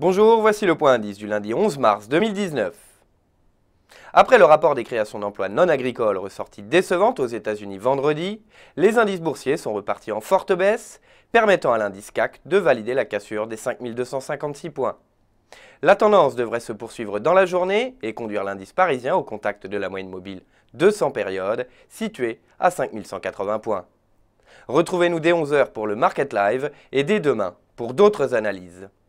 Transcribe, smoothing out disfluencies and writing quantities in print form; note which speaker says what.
Speaker 1: Bonjour, voici le point indice du lundi 11 mars 2019. Après le rapport des créations d'emplois non agricoles ressorti décevante aux États-Unis vendredi, les indices boursiers sont repartis en forte baisse, permettant à l'indice CAC de valider la cassure des 5256 points. La tendance devrait se poursuivre dans la journée et conduire l'indice parisien au contact de la moyenne mobile 200 périodes, située à 5180 points. Retrouvez-nous dès 11 h pour le Market Live et dès demain pour d'autres analyses.